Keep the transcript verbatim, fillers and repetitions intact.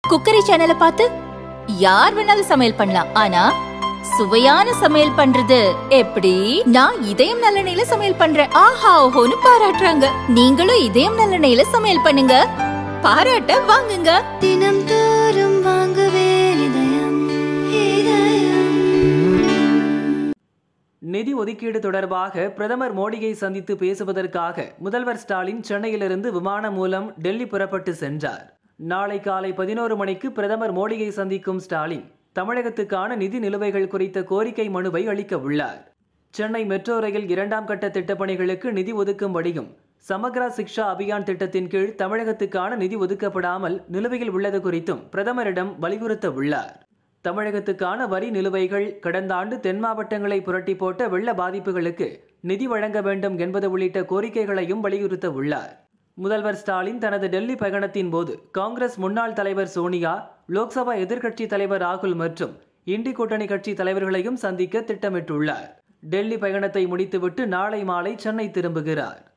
Cookery சேனலை பார்த்து யார் வேணாலும் சமையல் பண்ணலாம். ஆனா சுவையான சமையல் பண்றது எப்படி? நான் இதயம் நல்லெண்ணெயில சமையல் பண்றேன். ஆஹா ஓஹோன்னு பாராட்டுறாங்க. நீங்களும் இதயம் நல்லெண்ணெயில சமையல் பண்ணுங்க, பாராட்ட வாங்குங்க. தினம் தோறும் வாங்குவே இதயம் இதயம். நிதி ஒதுக்கீடு தொடர்பாக பிரதமர் மோடியை சந்தித்து பேசுவதற்காக முதல்வர் ஸ்டாலின் சென்னையிலிருந்து விமானம் மூலம் டெல்லி புறப்பட்டு சென்றார். நாளை காலை பதினோரு மணிக்கு பிரதமர் மோடியை சந்திக்கும் ஸ்டாலின் தமிழகத்துக்கான நிதி நிலுவைகள் குறித்த கோரிக்கை மனுவை அளிக்க உள்ளார். சென்னை மெட்ரோ ரயில் இரண்டாம் கட்ட திட்டப்பணிகளுக்கு நிதி ஒதுக்கும்படியும் சமக்ரா சிக்ஷா அபியான் திட்டத்தின் கீழ் தமிழகத்துக்கான நிதி ஒதுக்கப்படாமல் நிலுவையில் உள்ளது குறித்தும் பிரதமரிடம் வலியுறுத்த உள்ளார். தமிழகத்துக்கான வரி நிலுவைகள், கடந்த ஆண்டு தென் மாவட்டங்களை புரட்டி போட்ட வெள்ள பாதிப்புகளுக்கு நிதி வழங்க வேண்டும் என்பது உள்ளிட்ட கோரிக்கைகளையும் வலியுறுத்த உள்ளார். முதல்வர் ஸ்டாலின் தனது டெல்லி பயணத்தின் போது காங்கிரஸ் முன்னாள் தலைவர் சோனியா, லோக்சபா எதிர்க்கட்சி தலைவர் ராகுல் மற்றும் இண்டி கூட்டணி கட்சி தலைவர்களையும் சந்திக்க திட்டமிட்டுள்ளார். டெல்லி பயணத்தை முடித்துவிட்டு நாளை மாலை சென்னை திரும்புகிறார்.